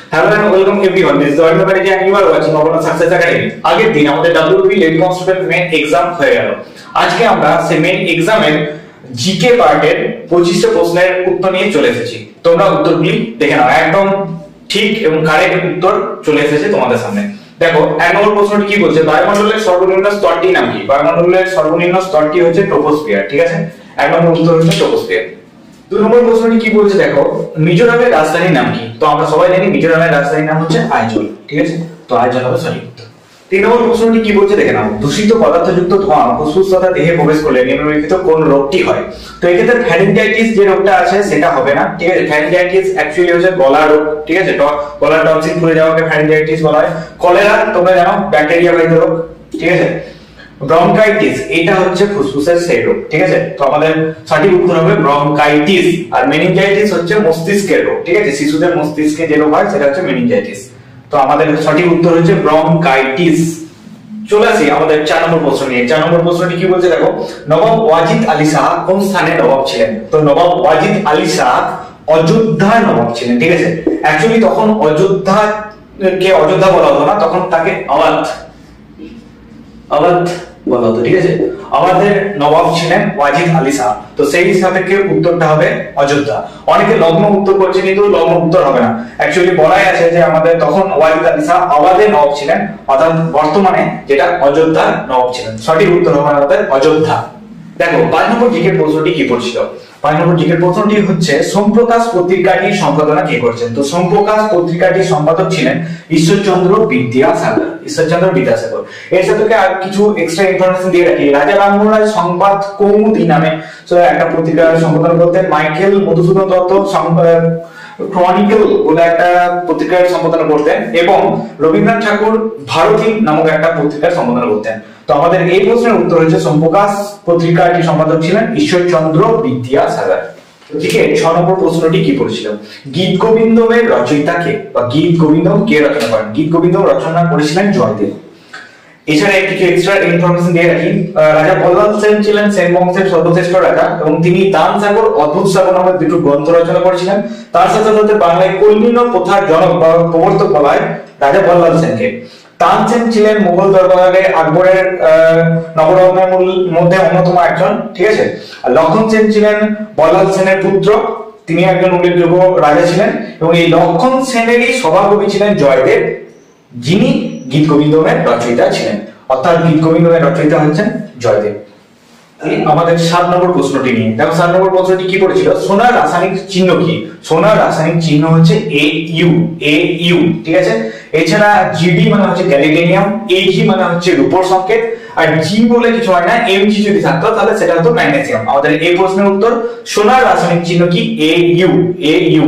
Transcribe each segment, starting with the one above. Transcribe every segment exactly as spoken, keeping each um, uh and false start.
Hello and welcome everyone. This is Arvind Banerjee and you are watching Abhinav Success Academy. আগের দিন আমাদের WBP lady constable main exam হয়ে গেল। আজকে আমরা সেই মেইন এক্সামের জিকে পার্টের পঁচিশটা প্রশ্নের উত্তর নিয়ে চলে এসেছি। তোমরা উত্তরগুলি দেখে নাও, একদম ঠিক এবং কারেক্ট উত্তর চলে এসেছে তোমাদের সামনে। দেখো, এক নম্বর প্রশ্নটি কি বলছে, বায়ুমণ্ডলের সর্বনিম্ন স্তরটি নাম কি? বায়ুমণ্ডলের সর্বনিম্ন স্তরটি হচ্ছে ট্রপোস্ফিয়ার, ঠিক আছে? এক নম্বর উত্তর হচ্ছে ট্রপোস্ফিয়ার। দুই নম্বর প্রশ্নটি কি বলছে দেখো, মিজোরামের রাজধানীর নাম কি? তো আমরা সবাই জানি মিজোরামের রাজধানীর নাম হচ্ছে আইজল, ঠিক আছে? তো আইজল হবে সঠিক উত্তর। তিন নম্বর প্রশ্নটি কি বলছে দেখে নাও, দূষিত পদার্থযুক্ত ধোঁয়া ফুসফুস তথা দেহে প্রবেশ করলে নিম্নলিখিত কোন রোগটি হয়? তো এক্ষেত্রে ফ্যারিনজাইটিস যে রোগটা আছে সেটা হবে না, ঠিক আছে? ফ্যারিনজাইটিস অ্যাকচুয়ালি হচ্ছে গলার রোগ, ঠিক আছে? গলার টনসিল ফুলে যাওয়াকে ফ্যারিনজাইটিস বলা হয়। কলেরা তোমরা জানো ব্যাকটেরিয়া বাহিত রোগ, ঠিক আছে? ব্রঙ্কাইটিস এটা হচ্ছে ফুসফুসের সেই রোগ, ঠিক আছে? তো আমাদের সঠিক উত্তর হবে ব্রঙ্কাইটিস। আর মেনিনজাইটিস হচ্ছে মস্তিষ্কের রোগ, ঠিক আছে? শিশুদের মস্তিষ্কে যে রোগ হয় সেটা হচ্ছে মেনিনজাইটিস। তো আমাদের সঠিক উত্তর হচ্ছে ব্রঙ্কাইটিস। চলে আসি আমাদের চার নম্বর প্রশ্ন নিয়ে। চার নম্বর প্রশ্নটি কি বলছে দেখো, নবাব ওয়াজিদ আলী শাহ কোন স্থানে নবাব ছিলেন? তো নবাব ওয়াজিদ আলী শাহ অযোধ্যার নবাব ছিলেন, ঠিক আছে? অ্যাকচুয়ালি তখন অযোধ্যা কে অযোধ্যা বলা হতো না, তখন তাকে আওয়াধ আওয়াধ বলা হতো, ঠিক আছে? আওয়াধের নবাব ছিলেন ওয়াজিদ আলী শাহ। তো সেই সাপেক্ষে উত্তরটা হবে অযোধ্যা। অনেকে লগ্ন উত্তর করছে, কিন্তু লগ্ন উত্তর হবে না। অ্যাকচুয়ালি বলাই আছে যে আমাদের তখন ওয়াজিদ আলী শাহ আওয়াধের নবাব ছিলেন, অর্থাৎ বর্তমানে যেটা অযোধ্যার নবাব ছিলেন। সঠিক উত্তর হবে আমাদের অযোধ্যা। দেখো, পাঁচ নম্বর জিকের প্রশ্নটি কি পড়ছিল? পাঁচ নম্বর জিকের প্রশ্নটি হচ্ছে, সোমপ্রকাশ পত্রিকাটির সম্পাদনা কে করছেন? তো সোমপ্রকাশ পত্রিকাটির সম্পাদক ছিলেন ঈশ্বরচন্দ্র বিদ্যাসাগর। ঈশ্বরচন্দ্র বিদ্যাসাগর। এর সাথে আর কিছু এক্সট্রা ইনফরমেশন দিয়ে রাখি। রাজা রামমোহন রায় সংবাদ কৌমুদী নামে একটা পত্রিকা সম্পাদনা করতেন। মাইকেল মধুসূদন দত্ত ক্রনিকল বলে একটা পত্রিকার সম্পাদনা করতেন, এবং রবীন্দ্রনাথ ঠাকুর ভারতী নামক একটা পত্রিকার সম্পাদনা করতেন। তো আমাদের এই প্রশ্নের উত্তর হচ্ছে সোমপ্রকাশ পত্রিকাটির সম্পাদক ছিলেন ঈশ্বরচন্দ্র বিদ্যাসাগর। ঠিক আছে, ছ নম্বর প্রশ্নটি কি পড়েছিল, গীত গোবিন্দমের রচয়িতা কে? বা গীত গোবিন্দম কে রচনা করেন? গীত গোবিন্দম রচনা করেছিলেন জয়দেব। এছাড়া কিছু এক্সট্রা ইনফরমেশন দিয়ে রাখি। রাজা বল্লাল সেন ছিলেন সেন বংশের সর্বশ্রেষ্ঠ রাজা, এবং তিনি দান সাগর অদ্ভুত সাগর নামক দুটো গ্রন্থ রচনা করেছিলেন। তার সাথে সাথে বাংলায় কল্যাণ প্রথার জনক বা প্রবর্তক বলা হয় রাজা বল্লাল সেনকে। তানসেন ছিলেন মুঘল দরবারে আকবরের নবরত্নের মধ্যে অন্যতম একজন, ঠিক আছে? আর লক্ষণ সেন ছিলেন বল্লাল সেনের পুত্র, তিনি একজন উল্লেখযোগ্য রাজা ছিলেন, এবং এই লক্ষণ সেনেরই সভাকবি ছিলেন জয়দেব, যিনি গীত গোবিন্দমের রচয়িতা ছিলেন। অর্থাৎ গীত গোবিন্দমের রচয়িতা হচ্ছেন জয়দেব। আমাদের সাত নম্বর প্রশ্নটি নিয়ে দেখো, সাত নম্বর প্রশ্নটি কি পড়েছিল, সোনার রাসায়নিক চিহ্ন কি? সোনার রাসায়নিক চিহ্ন হচ্ছে এ ইউ, এ ইউ, ঠিক আছে? এছাড়া জিডি মানে হচ্ছে গ্যালিডেনিয়াম, এজি মানে হচ্ছে রূপোর সংকেত, আর জি বলে কিছু হয় না, এমজি যদি থাকতো তাহলে সেটা হতো ম্যাগনেসিয়াম। আমাদের এই প্রশ্নের উত্তর সোনার রাসায়নিক চিহ্ন কি? A U, A U.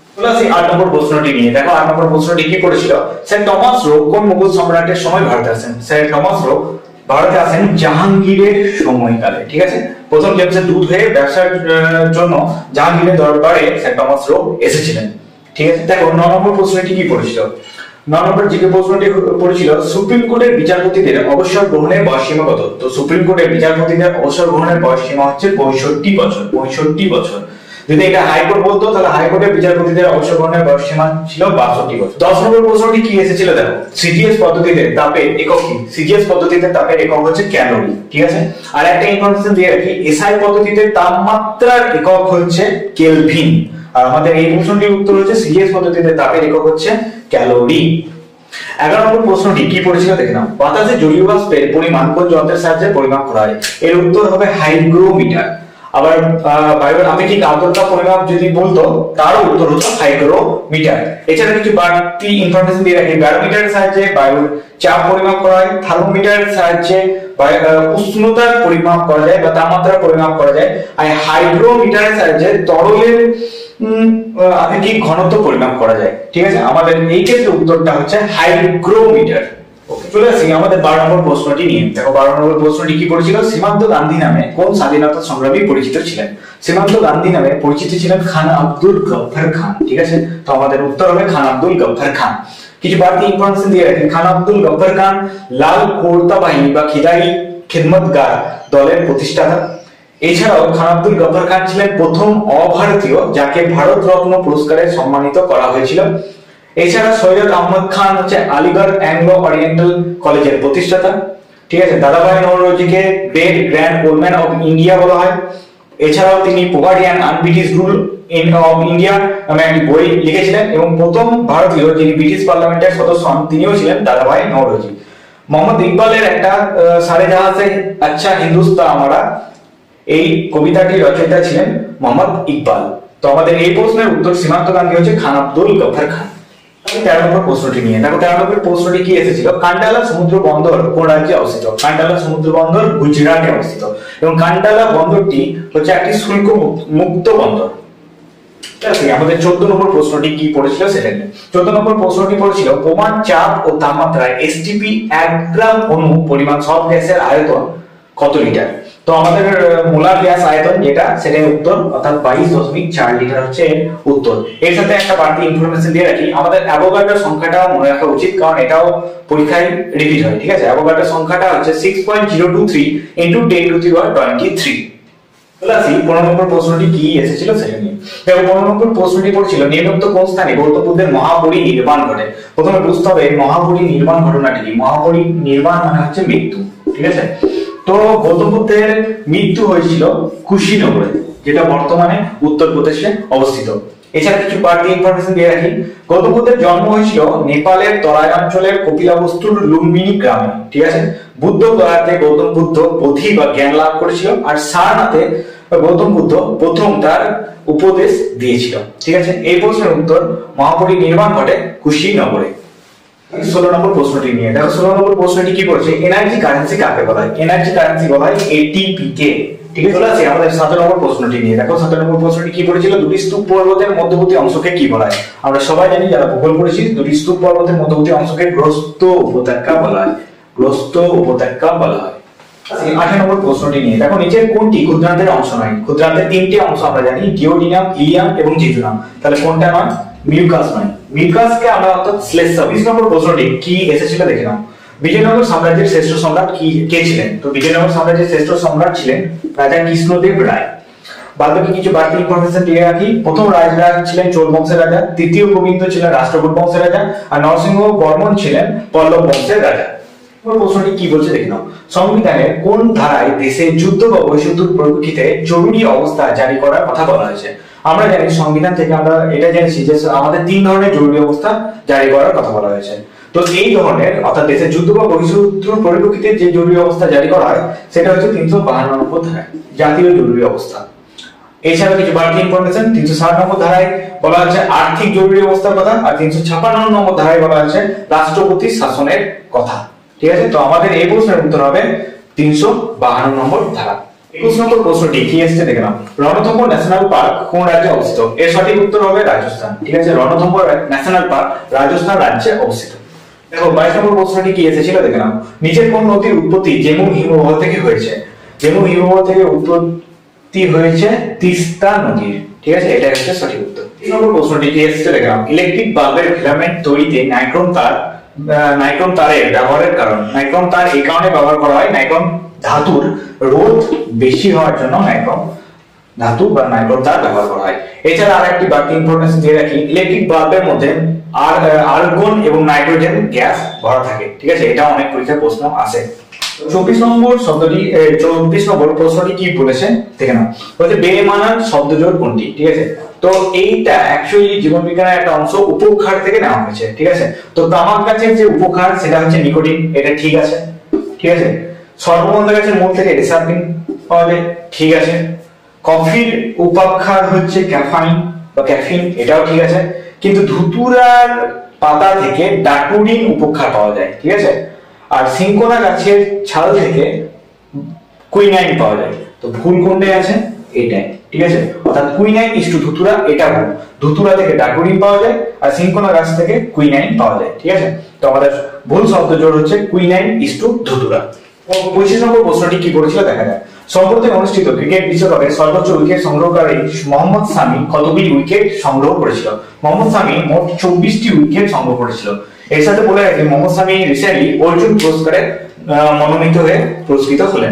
আট নম্বর প্রশ্নটি নিয়ে দেখো, আট নম্বর প্রশ্নটি কি করেছিল, স্যার টমাস রো কোন মুঘল সম্রাটের সময় ভারতে আসেন? স্যার টমাস রো ভারতে আসেন জাহাঙ্গীরের সময়কালে, ঠিক আছে? প্রথম জেমসের দূত হয়ে ব্যবসার জন্য জাহাঙ্গীরের দরবারে স্যার টমাস রো এসেছিলেন, ঠিক আছে? দেখো, ন নম্বর প্রশ্নটি কি পড়েছিল? ন নম্বর যে প্রশ্নটি পড়েছিল, সুপ্রিম কোর্টের বিচারপতিদের অবসর গ্রহণের বয়সসীমা কত? তো সুপ্রিম কোর্টের বিচারপতিদের অবসর গ্রহণের বয়সসীমা হচ্ছে পঁয়ষট্টি বছর, পঁয়ষট্টি বছর। যদি এটা হাইকোর্ট বলতো তাহলে হাইকোর্টের বিচারপতিদের অবসর গ্রহণের বয়সসীমা ছিল বাষট্টি বছর। দশ নম্বর প্রশ্নটি কি এসেছিল দেখো, সিজিএস পদ্ধতিতে তাপের একক কি? সিজিএস পদ্ধতিতে তাপের একক হচ্ছে ক্যালোরি, ঠিক আছে? আর একটা ইনফরমেশন দিয়ে রাখি, এসআই পদ্ধতিতে তাপমাত্রার একক হচ্ছে কেলভিন। আর আমাদের এই প্রশ্নটির উত্তর হচ্ছে সিজিএস পদ্ধতিতে তাপের একক হচ্ছে ক্যালোরি। এগারো নম্বর প্রশ্নটি কি পড়েছিল দেখে নাও, বাতাসে জলীয় বাষ্পের পরিমাণ কোন যন্ত্রের সাহায্যে পরিমাপ করা হয়? এর উত্তর হবে হাইগ্রোমিটার। আবার বায়ুর আপেক্ষিক আর্দ্রতা পরিমাপ যদি বলতো তারও উত্তর হতো হাইগ্রোমিটার। এছাড়া কিছু বাড়তি ইনফরমেশন দিয়ে রাখি, ব্যারোমিটারের সাহায্যে বায়ুর চাপ পরিমাপ করা হয়, থার্মোমিটারের সাহায্যে উষ্ণতার পরিমাপ করা যায় বা তাপমাত্রা পরিমাপ করা যায়, আর হাইগ্রোমিটারের সাহায্যে তরলের আপেক্ষিক ঘনত্ব পরিমাপ করা যায়, ঠিক আছে? আমাদের এই ক্ষেত্রে উত্তরটা হচ্ছে হাইগ্রোমিটার। চলে আসি আমাদের বারো নম্বর প্রশ্নটি নিয়ে দেখো, বারো নম্বর প্রশ্নটি কি পড়েছিল, সীমান্ত গান্ধী নামে কোন স্বাধীনতা সংগ্রামী পরিচিত ছিলেন? সীমান্ত গান্ধী নামে পরিচিত ছিলেন খান আব্দুল গফফার খান, ঠিক আছে? তো আমাদের উত্তর হবে খান আব্দুল গফফার খান। কিছু বাড়তি ইনফরমেশন দিয়ে রাখি, খান আব্দুল গফফার খান লাল কোর্তা বাহিনী বা খিদাই খিদমতগার দলের প্রতিষ্ঠাতা। এছাড়াও খান আব্দুল গফফার খান ছিলেন প্রথম অভারতীয় যাকে ভারত রত্ন পুরস্কারে সম্মানিত করা হয়েছিল। এছাড়া সৈয়দ আহমদ খান হচ্ছে আলিগড় অ্যাংলো ওরিয়েন্টাল কলেজের প্রতিষ্ঠাতা, ঠিক আছে। দাদাভাই নওরোজিকে great grand old man of India বলা হয়। এছাড়াও তিনি poverty and un-British rule in of India নামে একটি বই লিখেছিলেন এবং প্রথম ভারতীয় যিনি ব্রিটিশ পার্লামেন্টের সদস্য হন তিনিও ছিলেন দাদাভাই নওরোজি। মোহাম্মদ ইকবালের একটা সারে জাহাজে আচ্ছা হিন্দুস্তান আমরা, এই কবিতাটির রচয়িতা ছিলেন মোহাম্মদ ইকবাল। তো আমাদের এই প্রশ্নের উত্তর সীমান্ত গান্ধী হচ্ছে খান আব্দুল গফফার খান। তেরো নম্বর প্রশ্নটি নিয়ে দেখো, তেরো নম্বর প্রশ্নটি কি এসেছিল, কান্ডালা সমুদ্র বন্দর কোন রাজ্যে অবস্থিত? কান্ডালা সমুদ্র বন্দর গুজরাটে অবস্থিত এবং কান্ডালা বন্দরটি হচ্ছে একটি শুল্ক মুক্ত বন্দর। আমাদের চোদ্দ নম্বর প্রশ্নটি কি পড়েছিল সেটা নিয়ে। চোদ্দ নম্বর প্রশ্নটি পড়েছিল প্রমাণ চাপ ও তাপমাত্রায় এসটিপি এক গ্রাম অণু পরিমাণ সব গ্যাসের আয়তন কত লিটার? তো আমাদের মোলার গ্যাস আয়তন যেটা সেটাই উত্তর, অর্থাৎ বাইশ দশমিক চার লিটার হচ্ছে উত্তর। এর সাথে একটা বাড়তি ইনফরমেশন দিয়ে রাখি, আমাদের অ্যাভোগাড্রো সংখ্যাটাও মনে রাখা উচিত, কারণ এটাও পরীক্ষায় রিপিট হয়, ঠিক আছে। অ্যাভোগাড্রো সংখ্যাটা হচ্ছে six point zero two three into ten to the power twenty three. পনেরো নম্বর প্রশ্নটি কি এসেছিল সেটা নিয়ে দেখো। পনেরো নম্বর প্রশ্নটি পড়ছিল নিম্নোক্ত কোন স্থানে গৌতম বুদ্ধের মহাপরি নির্বাণ ঘটে? প্রথমে বুঝতে হবে মহাপরি নির্বাণ ঘটনাটি কি। মহাপরি নির্বাণ মানে হচ্ছে মৃত্যু, ঠিক আছে। তো গৌতম বুদ্ধের মৃত্যু হয়েছিল কুশীনগরে, যেটা বর্তমানে উত্তরপ্রদেশে অবস্থিত। এছাড়া কিছু বাড়তি ইনফরমেশন দিয়ে রাখি, গৌতম বুদ্ধের জন্ম হয়েছিল নেপালের তরাই অঞ্চলের কপিলাবস্তুর লুম্বিনী গ্রামে, ঠিক আছে। বুদ্ধ গয়াতে গৌতম বুদ্ধ বোধি বা জ্ঞান লাভ করেছিল, আর সারনাথে গৌতম বুদ্ধ প্রথম তার উপদেশ দিয়েছিল, ঠিক আছে। এই প্রশ্নের উত্তর মহাপরি নির্বাণ ঘটে কুশীনগরে। ষোলো নম্বর প্রশ্নটি নিয়ে দেখো, ষোলো নম্বর প্রশ্নটি কি বলছে, এনার্জি কারেন্সি কাকে বলা হয়? এনার্জি কারেন্সি বলা হয় এটিপি কে, ঠিক আছে। চলে আসি আমাদের সতেরো নম্বর প্রশ্নটি নিয়ে দেখো। সতেরো নম্বর প্রশ্নটি কি পড়েছিল, দুটি স্তূপ পর্বতের মধ্যবর্তী অংশকে কি বলা হয়? আমরা সবাই জানি যারা ভূগোল পড়েছি, দুটি স্তূপ পর্বতের মধ্যবর্তী অংশকে গ্রস্ত উপত্যকা বলা হয়, গ্রস্ত উপত্যকা বলা হয়। আঠারো নম্বর প্রশ্নটি নিয়ে দেখো, নিচের কোনটি ক্ষুদ্রান্তের অংশ নয়? ক্ষুদ্রান্তের তিনটি অংশ আমরা জানি, ডিওডিনাম, ইলিয়াম এবং জিজুনাম, তাহলে কোনটা নয়? মিউকাস নয়, মিউকাসকে আমরা অর্থাৎ শ্লেষ্মা। বিশ নম্বর প্রশ্নটি কি এসেছিল দেখে নাও, বিজয়নগর সাম্রাজ্যের শ্রেষ্ঠ সম্রাট কি কে ছিলেন? তো বিজয়নগর সাম্রাজ্যের শ্রেষ্ঠ সম্রাট ছিলেন রাজা কৃষ্ণদেব রায়। বাদবাকি কিছু বাড়তি ইনফরমেশন দিয়ে রাখি, প্রথম রাজা ছিলেন চোল বংশের রাজা, তৃতীয় গোবিন্দ ছিলেন রাষ্ট্রকূট বংশের রাজা, আর নরসিংহ বর্মন ছিলেন পল্লব বংশের রাজা। প্রশ্নটি কি বলছে দেখে নাও, সংবিধানের কোন ধারায় দেশে যুদ্ধ বা বহিঃশত্রুর পরিপ্রেক্ষিতে জরুরি অবস্থা জারি করার কথা বলা হয়েছে? আমরা জানি সংবিধান থেকে আমরা এটা জেনেছি যে আমাদের তিন ধরনের জরুরি অবস্থা জারি করার কথা বলা হয়েছে। তো এই ধরনের অর্থাৎ দেশের যুদ্ধ বা বহিঃশত্রুর পরিপ্রেক্ষিতে যে জরুরি অবস্থা জারি করা হয় সেটা হচ্ছে তিনশো বাহান্ন নম্বর ধারায়, জাতীয় জরুরি অবস্থা। এছাড়া কিছু বাড়তি ইনফরমেশন, তিনশো ষাট নম্বর ধারায় বলা হচ্ছে আর্থিক জরুরি অবস্থার কথা, আর তিনশো ছাপ্পান্ন নম্বর ধারায় বলা হচ্ছে রাষ্ট্রপতি শাসনের কথা, ঠিক আছে। তো আমাদের এই প্রশ্নের উত্তর হবে তিনশো বাহান্ন নম্বর ধারা। একুশ নম্বর প্রশ্নটি কি এসেছে দেখে নাও, রণথম্ভ ন্যাশনাল পার্ক কোন রাজ্যে অবস্থিত? এর সঠিক উত্তর হবে রাজস্থান, ঠিক আছে। রণথম্ভ ন্যাশনাল পার্ক রাজস্থান রাজ্যে অবস্থিত। দেখো বাইশ নম্বর প্রশ্নটি কি এসেছিল দেখে নাও, নিচের কোন নদীর উৎপত্তি জেমু হিমবাহ থেকে হয়েছে? জেমু হিমবাহ থেকে উৎপত্তি হয়েছে তিস্তা নদীর, ঠিক আছে, এটা হচ্ছে সঠিক উত্তর। তিন নম্বর প্রশ্নটি কি এসেছে দেখে নাও, ইলেকট্রিক বাল্বের ফিলামেন্ট তৈরিতে নাইক্রোম তার নাইক্রোম তারের ব্যবহারের কারণ? নাইক্রোম তার এই কারণে ব্যবহার করা হয়, নাইক্রোম ধাতুর রোধ বেশি হওয়ার জন্য নাইক্রোম ধাতু বা নাইক্রোম তার ব্যবহার করা হয়। এছাড়া আরেকটি বাড়তি ইনফরমেশন দিয়ে রাখি, ইলেকট্রিক বাল্বের মধ্যে আর আর্গন এবং নাইট্রোজেন গ্যাস ভরা থাকে, ঠিক আছে, এটা অনেক পরীক্ষায় প্রশ্ন আসে। চব্বিশ নম্বর শব্দটি চব্বিশ নম্বর প্রশ্নটি কি বলেছে দেখে নাও, বলছে বেমানান শব্দজোড় কোনটি? ঠিক আছে, তো এইটা অ্যাকচুয়ালি জীবন বিজ্ঞানের একটা অংশ, উপক্ষার থেকে নেওয়া হয়েছে, ঠিক আছে। তো তামাক গাছের যে উপক্ষার সেটা হচ্ছে নিকোটিন, এটা ঠিক আছে, ঠিক আছে। সর্বগন্ধা গাছের মূল থেকে রেসাপিন পাওয়া যায়, ঠিক আছে। কফির উপাক্ষার হচ্ছে ক্যাফাইন বা ক্যাফিন, এটাও ঠিক আছে। কিন্তু ধুতুরার পাতা থেকে ডাটুরিন উপক্ষার পাওয়া যায়, ঠিক আছে। আর সিঙ্কোনা গাছের ছাল থেকে কুইনাইন পাওয়া যায়, তো ভুল কোনটাই আছে? এটাই, ঠিক আছে। অর্থাৎ কুইনাইন ইস টু ধুতুরা, এটা ভুল। ধুতুরা থেকে ডাটুরিন পাওয়া যায় আর সিঙ্কোনা গাছ থেকে কুইনাইন পাওয়া যায়, ঠিক আছে। তো আমাদের ভুল শব্দ জোড় হচ্ছে কুইনাইন ইস টু ধুতুরা। পঁচিশ নম্বর প্রশ্নটি কি করেছিল দেখা যায়, সম্প্রতি অনুষ্ঠিত ক্রিকেট বিশ্বকাপে সর্বোচ্চ উইকেট সংগ্রহকারী মোহাম্মদ শামি কতগুলি উইকেট সংগ্রহ করেছিল? মোহাম্মদ শামি মোট চব্বিশটি উইকেট সংগ্রহ করেছিল। এর সাথে বলে রাখি মোহাম্মদ শামি রিসেন্টলি অর্জুন পুরস্কারে মনোনীত হয়ে পুরস্কৃত হলেন।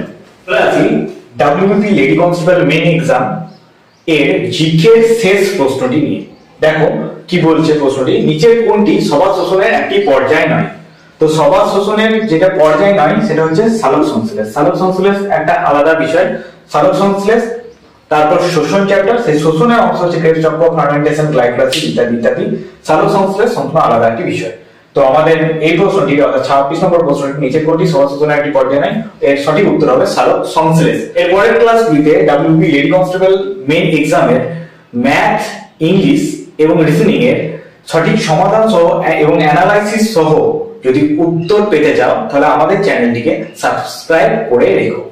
WBP lady constable main exam এর জিকে শেষ প্রশ্নটি নিয়ে দেখো, কি বলছে প্রশ্নটি, নিচের কোনটি সভা শোষণের একটি পর্যায় নয়? তো সভা শোষণের যেটা পর্যায় নয় সেটা হচ্ছে সালোক সংশ্লেষ। সালোক সংশ্লেষ একটা আলাদা বিষয়। সালোক সংশ্লেষ, তারপর শোষণ চ্যাপ্টার, সেই শোষণের অংশ হচ্ছে ক্রেবস চক্র, ফার্মেন্টেশন, গ্লাইকোলাইসিস ইত্যাদি ইত্যাদি। সালোক সংশ্লেষ সম্পূর্ণ আলাদা একটি বিষয়। তো আমাদের এই প্রশ্নটি অর্থাৎ ছাব্বিশ নম্বর প্রশ্নটি, নিচের কোনটি সভা শোষণের একটি পর্যায় নয়, এর সঠিক উত্তর হবে সালোক সংশ্লেষ। এর পরের ক্লাসগুলিতে ডাব্লিউবি লেডি কনস্টেবল মেইন এক্সামের ম্যাথ, ইংলিশ এবং রিজনিং এর সঠিক সমাধান সহ এবং অ্যানালাইসিস সহ যদি উত্তর পেতে চাও তাহলে আমাদের চ্যানেলটিকে সাবস্ক্রাইব করে রেখো।